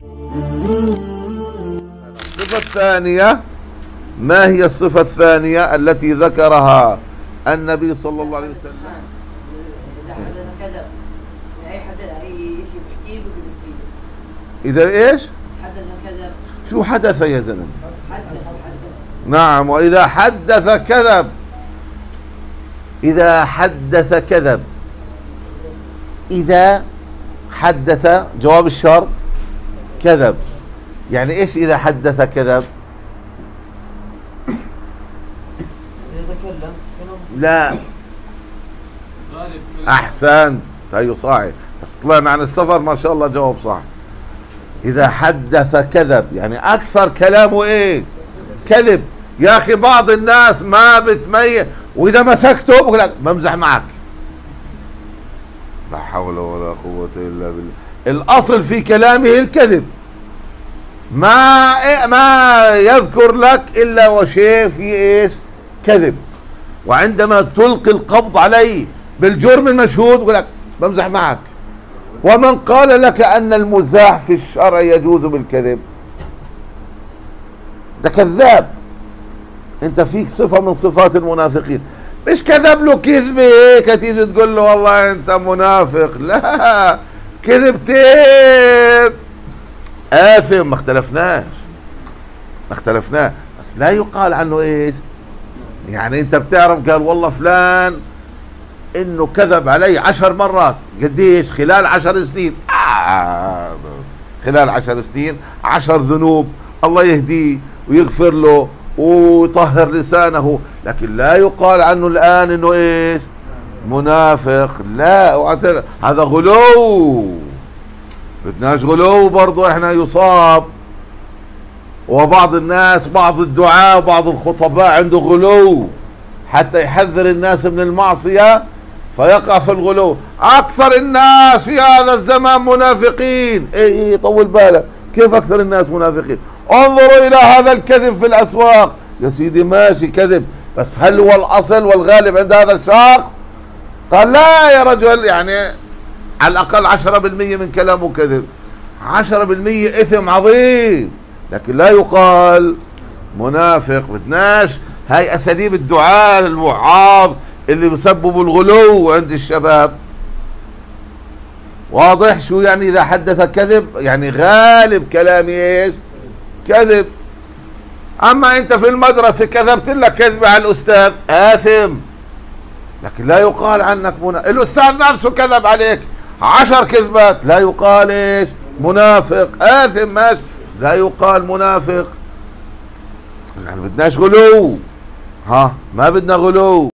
الصفة الثانية، ما هي الصفة الثانية التي ذكرها النبي صلى الله عليه وسلم؟ إذا حدث كذب، أي شيء بحكيه بكذب فيه. إذا إيش؟ حدث كذب. شو حدث يا زلمة؟ حدث. نعم، وإذا حدث كذب. إذا حدث كذب. إذا حدث جواب الشرط كذب. يعني إيش إذا حدث كذب؟ لا، أحسنت، أيوة صحيح، بس طلعنا عن السفر ما شاء الله جواب صح. إذا حدث كذب، يعني أكثر كلامه إيه؟ كذب. يا أخي بعض الناس ما بتميز، وإذا مسكته بقول لك بمزح معك. لا حول ولا قوة إلا بالله. الأصل في كلامه الكذب، ما يذكر لك إلا وشيء في إيش؟ كذب. وعندما تلقي القبض عليه بالجرم المشهود يقول لك بمزح معك. ومن قال لك أن المزاح في الشرع يجوز بالكذب؟ ده كذاب. انت فيك صفة من صفات المنافقين، مش كذب له كذبة هيك تيجي تقول له والله انت منافق، لا، كذبتين آثم. ما اختلفناش، بس لا يقال عنه ايش؟ يعني انت بتعرف قال والله فلان انه كذب علي 10 مرات. قديش؟ خلال 10 سنين. خلال 10 سنين 10 ذنوب، الله يهديه ويغفر له ويطهر لسانه، لكن لا يقال عنه الآن انه ايش؟ منافق. لا، هذا غلو. بدناش غلو برضو، احنا يصاب. وبعض الناس، بعض الدعاة وبعض الخطباء عنده غلو حتى يحذر الناس من المعصية فيقع في الغلو. أكثر الناس في هذا الزمان منافقين. إيه طول بالك، كيف أكثر الناس منافقين؟ انظروا إلى هذا الكذب في الأسواق. يا سيدي ماشي كذب، بس هل هو الأصل والغالب عند هذا الشخص؟ قال لا يا رجل، يعني على الأقل 10% من كلامه كذب. 10% إثم عظيم، لكن لا يقال منافق. بدناش هاي أساليب الدعاة الوعاظ اللي بسببوا الغلو عند الشباب. واضح شو يعني إذا حدث كذب؟ يعني غالب كلامي إيش؟ كذب. أما أنت في المدرسة كذبت لك كذبة على الأستاذ، آثم، لكن لا يقال عنك منافق. الأستاذ نفسه كذب عليك 10 كذبات، لا يقال إيش؟ منافق. آثم ماشي، لا يقال منافق. يعني بدناش غلو، ما بدنا غلو.